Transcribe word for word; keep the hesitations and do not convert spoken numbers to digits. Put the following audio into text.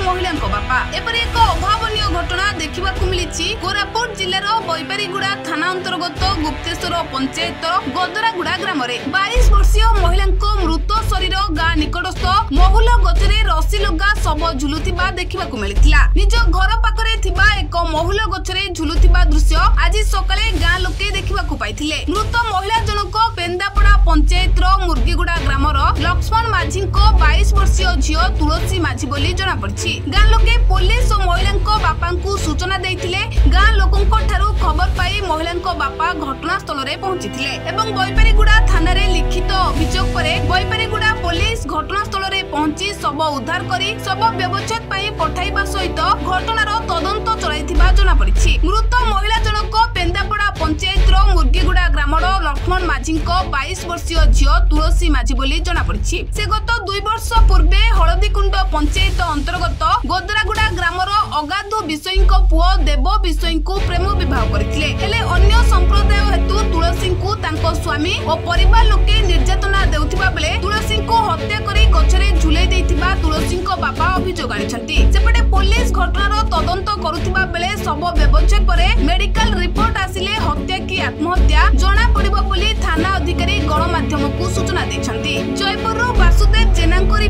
महिला बापा एपरी एक अभावनीय घटना देखा मिली कोरापुट जिलार बैपारीगुड़ा थाना अंतर्गत गुप्तेश्वर पंचायत गदरागुड़ा ग्राम बाईस वर्षीय महिला मृत शरीर गाँ निकटस्थ महुल गछरे रसी लगा शव झुलुथिबा देखा मिलता। निज घर पाखरे थिबा एक महुल गछरे झुलुथिबा दृश्य आज सकाळे गाँ लोके देखा पाइथिले। मृत महिला जनक पेंदापड़ा पंचायत मुर्गीगुड़ा ग्रामर लक्ष्मण माझी बाईस वर्षीय झील तुलसी माझी बोली जना पड़ी। गाँ लोके पुलिस और महिला बापा को सूचना देइथिले। गाँ लोकंको ठारू खबर पाई महिला बापा घटनास्थल रे पहुंचीथिले एवं बैपारीगुड़ा थाना रे लिखित अभियोग परे बैपारीगुड़ा पुलिस घटनास्थल रे पहुंची शव उद्धार करी शव व्यवच्छेद पाई पठाइबा सहित घटनार तदंत चलाइथिबा जना पड़ी। मृत महिला जनक पेंदापड़ा पंचायत मुर्गीगुड़ा ग्रामर लक्ष्मण माझी बाईस वर्षीय झील तुलसी माझी बोली जना पड़ी। से गत दुई वर्ष पूर्वे हलदीकुंड पंचायत अंतर्गत गदरागुड़ा ग्रामर अगाधु विषयी पुओ देव विषयी को प्रेम विवाह करथिले। हेले अन्य संप्रदाय हेतु तुलसी को तांको स्वामी और परिवार लोके निर्यातना देउथिबा बेले तुलसी को हत्या करी गछरे झुलै दैथिबा तुलसी को बापा अभियोग आनिछंती। सेपटे पुलिस घटनार तदंत करुथिबा बेले शव व्यवच्छेद परे मेडिकल रिपोर्ट आसिले हत्या की आत्महत्या जना पड़िबो बोली थाना अधिकारी गणमाध्यम को सूचना दैछंती। जयपुर वासुदेव जेना